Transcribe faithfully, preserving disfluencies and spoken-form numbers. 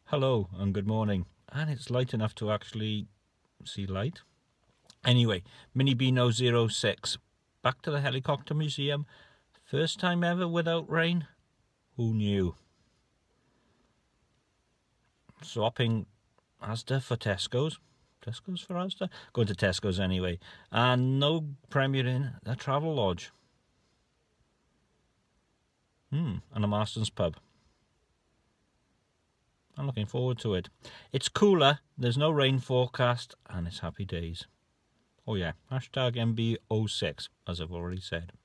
Hello and good morning. And it's light enough to actually see light. Anyway, Mini Beano zero six. Back to the Helicopter Museum. First time ever without rain. Who knew? Swapping Asda for Tesco's. Tesco's for Asda? Going to Tesco's anyway. And no Premier in the Travel Lodge. Hmm, and a Marston's pub. I'm looking forward to it. It's cooler, there's no rain forecast, and it's happy days. Oh yeah, hashtag M B zero six, as I've already said.